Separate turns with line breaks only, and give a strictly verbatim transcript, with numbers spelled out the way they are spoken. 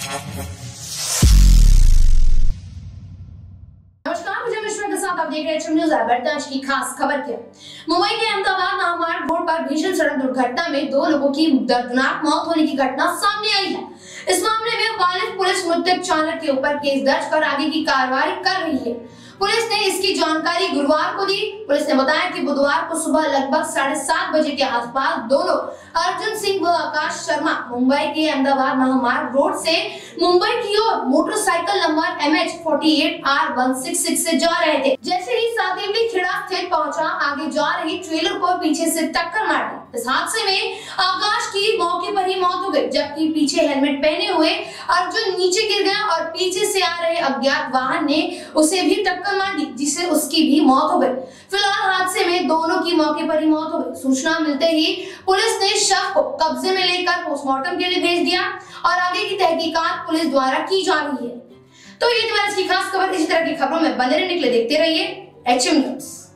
नमस्कार, मुझे मिश्रा के साथ आप देख रहे हैं न्यूज़ अहमदाबाद। आज की खास खबर क्या? मुंबई के अहमदाबाद महामार्ग रोड पर भीषण सड़क दुर्घटना में दो लोगों की दर्दनाक मौत होने की घटना सामने आई है। इस मामले में वालिद पुलिस मृतक चालक के ऊपर केस दर्ज कर आगे की कार्रवाई कर रही है। पुलिस ने इसकी जानकारी गुरुवार को दी। पुलिस ने बताया कि बुधवार को सुबह लगभग साढ़े सात बजे के आसपास दोनों अर्जुन सिंह व आकाश शर्मा मुंबई के अहमदाबाद महामार्ग रोड से मुंबई की ओर motorcycle number M H forty eight R one six six से जा रहे थे। जैसे ही सातिवली खेड़ा स्थित पहुंचा, आगे जा रही ट्रेलर को पीछे से टक्कर मार दी। इस हादसे में आकाश की मौके पर ही मौत हो गई, जबकि पीछे हेलमेट पहने हुए अर्जुन नीचे गिर गया और पीछे से आ रहे अज्ञात वाहन ने उसे भी टक्कर मार दी, जिससे उसकी भी मौत हो गई। फिलहाल हादसे में दोनों की मौके पर ही मौत हो गई। सूचना मिलते ही पुलिस ने शव को कब्जे में लेकर पोस्टमार्टम के लिए भेज दिया और आगे की तहकीकात पुलिस द्वारा की जा रही है। तो ये तो आज की खास खबर। इसी तरह की खबरों में बने रहने के लिए देखते रहिए एच एम न्यूज़।